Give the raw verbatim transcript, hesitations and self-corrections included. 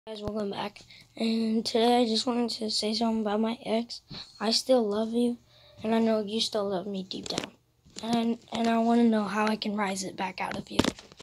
Guys, welcome back. And today I just wanted to say something about my ex. I still love you, and I know you still love me deep down. And and I want to know how I can rise it back out of you.